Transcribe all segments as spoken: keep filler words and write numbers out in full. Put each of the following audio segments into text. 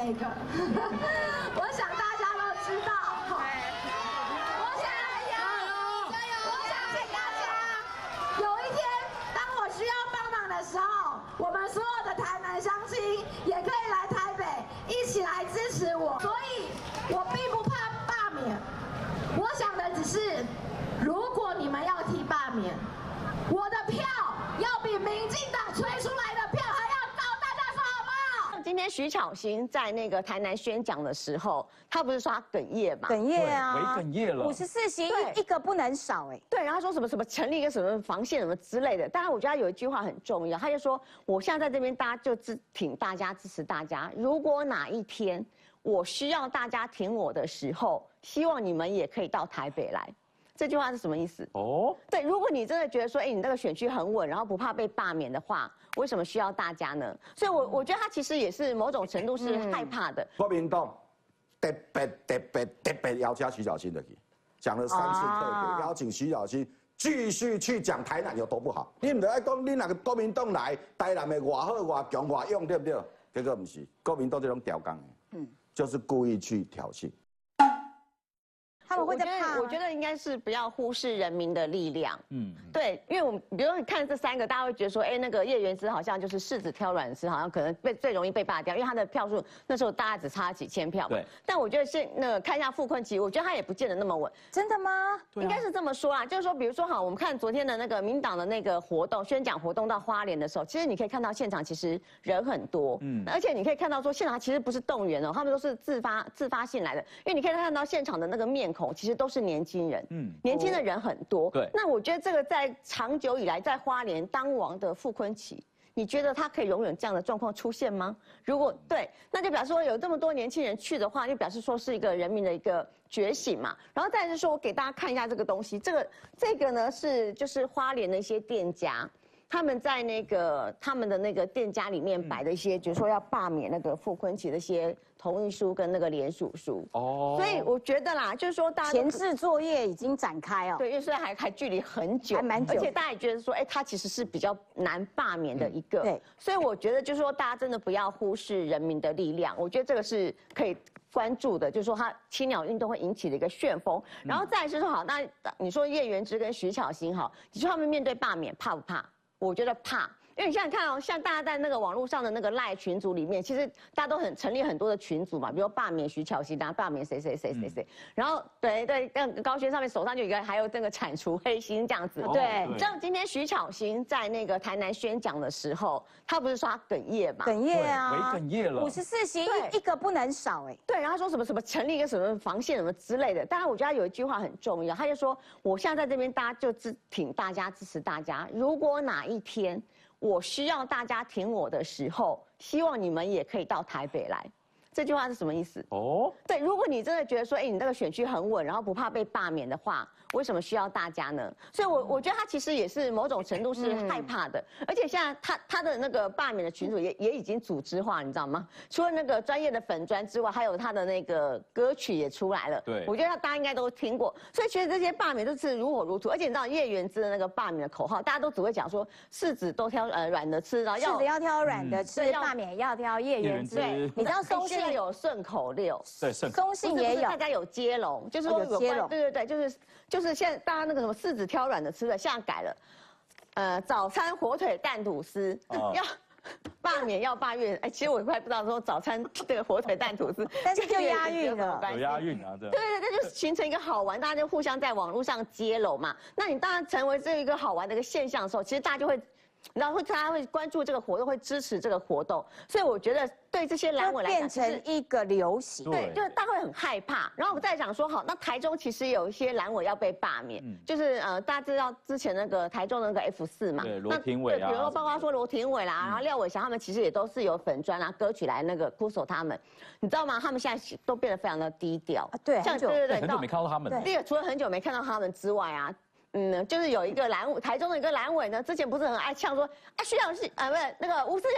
那个。我想大家都知道。我想有，我相信大家有一天，当我需要帮忙的时候，我们所有的台南乡亲也可以来台北，一起来支持我。所以，我并不怕罢免。我想的只是，如果你们要提罢免，我的票要比民进党吹出来的票还要高，大家说好不好？ 今天徐巧芯在那个台南宣讲的时候，他不是说他哽咽嘛？ 哽咽啊， 为哽咽了。 五十四席一一个不能少哎。 对，然后他说什么什么成立一个什么防线什么之类的。当然，我觉得他有一句话很重要，他就说我现在在这边，大家就支挺大家，支持大家。如果哪一天我需要大家挺我的时候，希望你们也可以到台北来。这句话是什么意思？哦，对，如果你真的觉得说，哎，你那个选区很稳，然后不怕被罢免的话，为什么需要大家呢？所以我，我我觉得他其实也是某种程度是害怕的。 国民党特别特别特别邀请徐巧芯的去，讲了三次特别邀请徐巧芯继续去讲台南有多不好。你唔得爱讲你那个国民党来，台南的外好外强外勇，对不对？结果不是，国民党这种调岗的，嗯，就是故意去挑衅。 他们会在怕。我觉得应该是不要忽视人民的力量。嗯，对，因为我们比如说你看这三个，大家会觉得说，哎，那个叶元之好像就是柿子挑软吃，好像可能被最容易被罢掉，因为他的票数那时候大概只差几千票。对。但我觉得现那个看一下傅崑萁，我觉得他也不见得那么稳。 真的吗？ 应该是这么说啦，就是说，比如说好，我们看昨天的那个民党的那个活动宣讲活动到花莲的时候，其实你可以看到现场其实人很多，嗯，而且你可以看到说现场其实不是动员哦，他们都是自发自发性来的，因为你可以看到现场的那个面孔其实都是年。年轻人，嗯，年轻的人很多，对。那我觉得这个在长久以来在花莲当王的傅崑萁，你觉得他可以容忍这样的状况出现吗？如果对，那就表示说有这么多年轻人去的话，就表示说是一个人民的一个觉醒嘛。然后再是说我给大家看一下这个东西，这个这个呢是就是花莲的一些店家。他们在那个他们的那个店家里面摆的一些，比如说要罢免那个傅崑萁的一些同意书跟那个联署书。哦。所以我觉得啦，就是说大家前置作业已经展开哦。 对，因为虽然还还距离很久， 还蛮久， 而且大家也觉得说，哎，他其实是比较难罢免的一个。对。所以我觉得就是说，大家真的不要忽视人民的力量，我觉得这个是可以关注的，就是说他青鸟运动会引起的一个旋风。然后再是说，好，那你说叶元之跟徐巧芯，好，你说他们面对罢免怕不怕？我觉得怕，因为你想想看哦，像大家在那个网络上的那个赖群组里面，其实大家都很成立很多的群组嘛，比如罢免徐巧芯啊，罢免谁谁谁谁谁，然后对对，那个高轩上面手上就有一个，还有那个铲除黑心这样子。对，你知道今天徐巧芯在那个台南宣讲的时候，他不是说他哽咽嘛？ 哽咽啊， 为哽咽了。 五十四席一一个不能少哎。 对，然后说什么什么成立一个什么防线什么之类的。当然，我觉得他有一句话很重要，他就说我现在在这边，大家就支挺大家，支持大家。如果哪一天我需要大家挺我的时候，希望你们也可以到台北来。这句话是什么意思？哦，对，如果你真的觉得说，哎，你那个选区很稳，然后不怕被罢免的话，为什么需要大家呢？所以我，我我觉得他其实也是某种程度是害怕的，嗯、而且现在他他的那个罢免的群组也也已经组织化，你知道吗？除了那个专业的粉专之外，还有他的那个歌曲也出来了。对，我觉得大家应该都听过，所以其实这些罢免都是如火如荼。而且你知道叶元之的那个罢免的口号，大家都只会讲说柿子都挑呃软的吃，然后柿子要挑软的吃，嗯、罢免要挑叶元之。你知道松信有顺口溜， 对，顺松信也有， 大家有接龙，就是说有接龙，对对对，就是就是现在大家那个什么柿子挑软的吃的，现在改了，呃，早餐火腿蛋吐司、哦、要罢免要罢免，哎，其实我快不知道说早餐这个火腿蛋吐司， 但是就押韵了， 有押韵啊，对， 对对对，就形成一个好玩，大家就互相在网络上接龙嘛。那你当然成为这一个好玩的一个现象的时候，其实大家就会。然后会大家会关注这个活动，会支持这个活动，所以我觉得对这些蓝委来讲， 变成一个流行， 对，就是大家会很害怕。然后我再讲说，好，那台中其实有一些蓝委要被罢免，嗯、就是呃，大家知道之前那个台中的那个 F 四嘛， 对，罗廷伟啊， 比如说包括说罗廷伟啦，然后廖伟翔他们其实也都是有粉专啊、歌曲来那个哭手他们，你知道吗？他们现在都变得非常的低调， 啊、对， 像对对对， 很久没看到他们， 第一个除了很久没看到他们之外啊。嗯，就是有一个蓝委，台中的一个蓝委呢，之前不是很爱呛说，啊，徐巧芯啊，不是那个吴思瑶，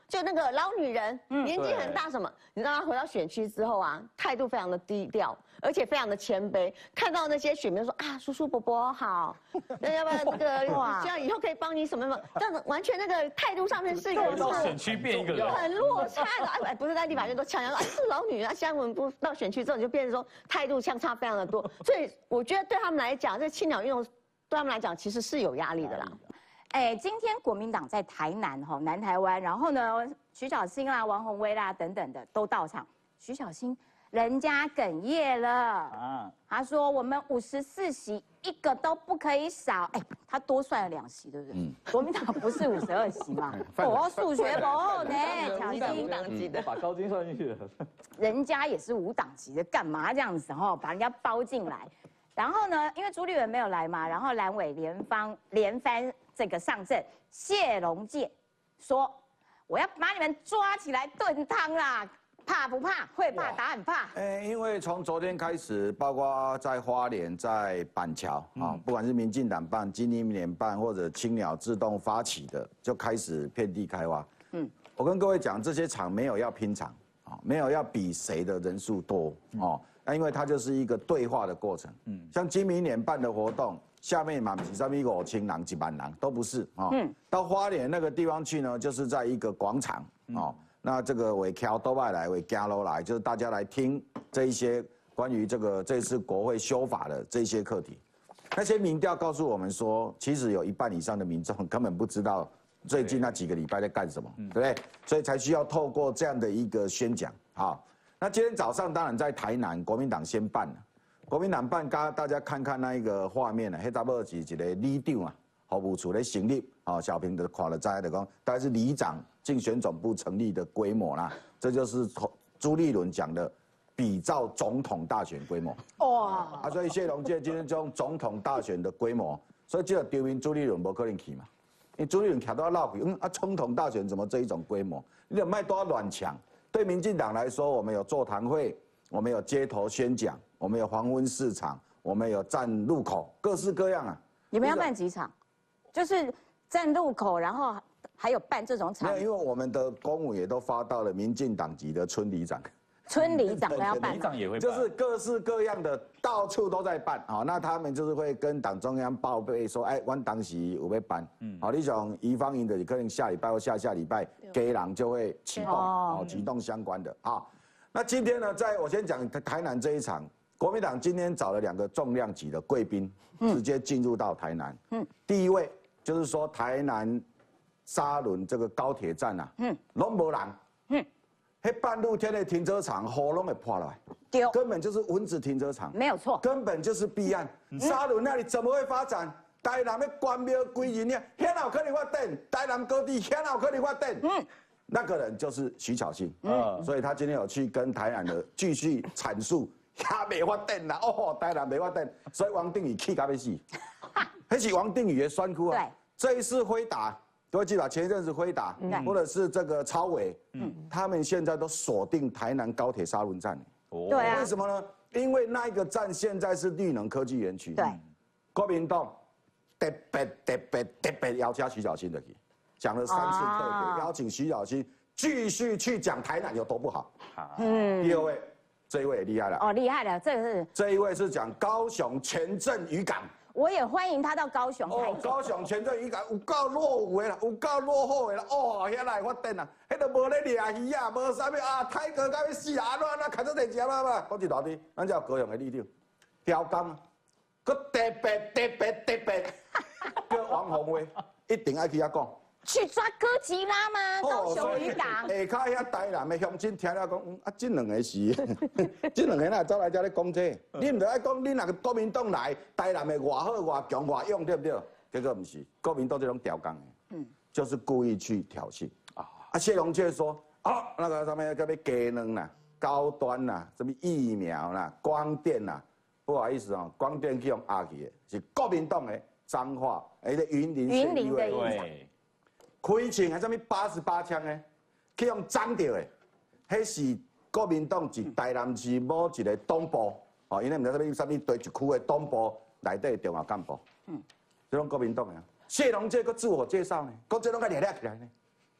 就那个老女人，年纪很大什么，你让她回到选区之后啊，态度非常的低调，而且非常的谦卑。看到那些选民说啊，叔叔伯伯好，那要不要这个哇，这样以后可以帮你什么什么，这样子完全那个态度上面是一个到选区变一个人， 很落差的。哎，不是在立法院都呛人，哎，是老女人，现在我们不到选区之后，你就变成说态度相差非常的多。所以我觉得对他们来讲，这青鸟运动对他们来讲其实是有压力的啦。 哎，今天国民党在台南哈南台湾，然后呢，徐小新啦、王宏威啦等等的都到场。徐小新人家哽咽了啊，他说我们五十四席一个都不可以少。哎，他多算了两席，对不对？嗯，国民党不是五十二席吗？我数学不好呢，小心。 无党籍的， 把高金算进去了。 人家也是无党籍的，干嘛这样子哈，把人家包进来？然后呢，因为朱立伦没有来嘛，然后蓝委连方连番这个上阵，谢龙介说我要把你们抓起来炖汤啦，怕不怕？会怕，打很怕。 哎，因为从昨天开始，包括在花莲、在板桥啊，不管是民进党办、金鹰联办或者青鸟自动发起的，就开始遍地开花。嗯，我跟各位讲，这些场没有要拼场啊，没有要比谁的人数多哦。那因为它就是一个对话的过程，嗯，像今明年办的活动，下面嘛是上面五千人、一万人都不是啊，嗯，到花莲那个地方去呢，就是在一个广场哦，那这个为桥都外来为加楼来，就是大家来听这一些关于这个这次国会修法的这些课题，那些民调告诉我们说，其实有一半以上的民众根本不知道最近那几个礼拜在干什么，对不对？所以才需要透过这样的一个宣讲，好。那今天早上当然在台南，国民党先办了。国民党办，刚大家看看那一个画面呢，黑查某是一个里长啊，服务处的成立，啊，小平的看了在的讲，大概是里长竞选总部成立的规模啦。这就是朱立伦讲的，比照总统大选规模。哇！啊，所以谢龙介今天用总统大选的规模，所以这个丢名朱立伦不可能去嘛，因为朱立伦卡都要闹去，嗯啊，总统大选怎么这一种规模？你有卖多少乱抢？对民进党来说，我们有座谈会，我们有街头宣讲，我们有黄昏市场，我们有站路口，各式各样啊。 你们要办几场？就是站路口，然后还有办这种场。 没有，因为我们的公务也都发到了民进党籍的村里长。 村里长都要办， 里长也会办， 就是各式各样的，到处都在办。好，那他们就是会跟党中央报备说，哎，我当时有要办。嗯，好，你像宜芳营的，可能下礼拜或下下礼拜，给人就会启动，哦，启动相关的。好，那今天呢，在我先讲台南这一场，国民党今天找了两个重量级的贵宾，直接进入到台南。嗯，第一位就是说台南沙仑这个高铁站啊，嗯，拢无人。嗯。那半露天的停车场，喉咙会破来， 对， 根本就是蚊子停车场， 没有错， 根本就是弊案。沙仑那里怎么会发展？台南的关庙归人呢？遐哪有可能发展？台南高地遐哪有可能发展？嗯，那个人就是徐巧芯，嗯，所以他今天有去跟台南的继续阐述，遐没发展啦，哦，台南没发展，所以王定宇气到要死，那是王定宇的选区啊。对，这一次辉达。各位记得前一阵子辉达，或者是这个超伟，嗯，他们现在都锁定台南高铁沙仑站。 哦，对啊。 为什么呢？因为那一个站现在是绿能科技园区。 对。 国民党特别特别特别邀请徐小新的去，讲了三次特别邀请徐小新继续去讲台南有多不好。嗯。第二位，这一位也厉害了。 哦，厉害了，这个是。 这一位是讲高雄前镇渔港。 我也欢迎他到高雄。 哦，高雄前镇渔港有够落伍的啦，有够落后的啦。哦，遐来发展啊，迄都无咧掠鱼啊，无啥物啊，泰哥到要死啊，安怎安怎开做地接嘛嘛，讲一大堆，咱叫高雄的里长，调工，佮特别特别特别，叫王宏威一定爱去遐讲。 去抓哥吉拉吗？高雄渔港。 下骹遐台南的乡亲听了讲，嗯啊，这两个是，这两个哪走来这咧讲这？你唔着爱讲，你那个国民党来，台南的外好外强外勇，对不对？结果唔是，国民党这种调工的，嗯，就是故意去挑衅啊。啊，谢龙介说，啊，那个什么叫咩鸡卵啦、高端啦、什么疫苗啦、光电啦，不好意思哦，光电去用压去的，是国民党的彰化，哎，在云林云林的对。 开枪还什么八十八枪呢？去用斩掉的，迄是国民党是台南市某一个党部，哦，因为唔知什么什么地一区的党部内底重要干部，嗯，这种国民党的。谢龙介个自我介绍呢，讲这拢个掠掠起来呢，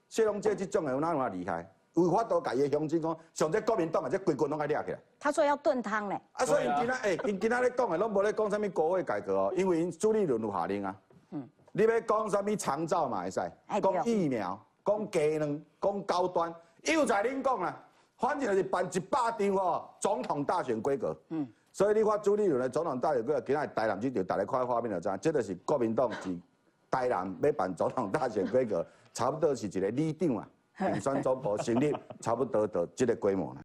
谢龙介这种的有哪有那厉害？有法度甲伊乡亲讲，上这国民党啊，这规军拢爱抓起来。 他说要炖汤嘞。 啊，所以因今仔诶，因今仔咧讲的拢无咧讲啥物国会改革哦，因为因朱立伦有下令啊。嗯。你要讲啥物长照嘛会使，讲疫苗，讲鸡卵，讲高端，又在恁讲啦。反正就是办一百场哦，总统大选规格。嗯。所以你看朱立伦的总统大选规格，今仔台南这条，大家看画面就知，这就是国民党是台南要办总统大选规格，差不多是一个里长啊。民选总部成立，差不多到这个规模啦。